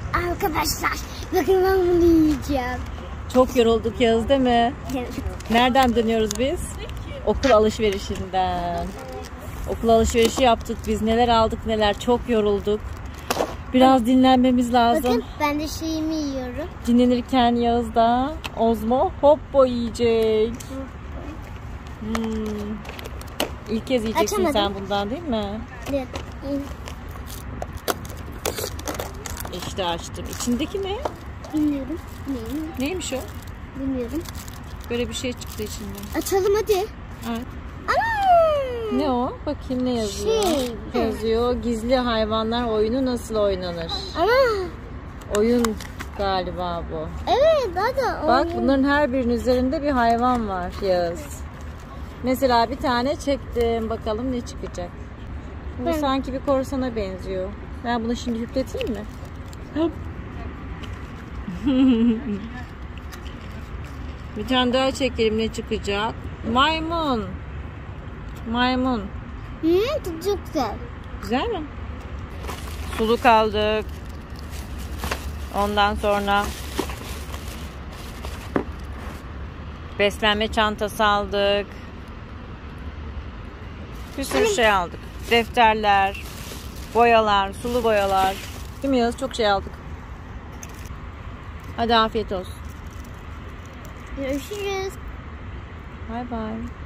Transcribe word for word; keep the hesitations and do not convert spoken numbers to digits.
Arkadaşlar bakın ben bunu yiyeceğim. Çok yorulduk Yağız değil mi? Evet. Nereden dönüyoruz biz? Okul alışverişinden. Okul alışverişi yaptık biz. Neler aldık neler. Çok yorulduk. Biraz dinlenmemiz lazım. Bakın ben de şeyimi yiyorum. Dinlenirken Yağız da Ozmo Hoppo yiyecek. Hmm. İlk kez yiyeceksin Açamadım. sen bundan değil mi? Evet. İşte açtım. İçindeki ne? Bilmiyorum. Neyim? Neymiş o? Bilmiyorum. Böyle bir şey çıktı içinden. Açalım hadi. Evet. Ana! Ne o? Bakayım ne yazıyor? Şey. Yazıyor. Gizli hayvanlar oyunu nasıl oynanır? Ana! Oyun galiba bu. Evet hadi. Bak oyun. bunların her birinin üzerinde bir hayvan var Yağız. Mesela bir tane çektim. Bakalım ne çıkacak. Bu Ben- sanki bir korsana benziyor. Ben bunu şimdi hüpleteyim mi? Bir tane daha çekelim ne çıkacak? Maymun. Maymun. Hı, tadı çok güzel. Güzel mi? Suluk aldık. Ondan sonra beslenme çantası aldık. Bir sürü şey aldık. Defterler, boyalar, sulu boyalar. Değil mi Yağız? Çok şey aldık. Hadi afiyet olsun. Görüşürüz. Bay bay.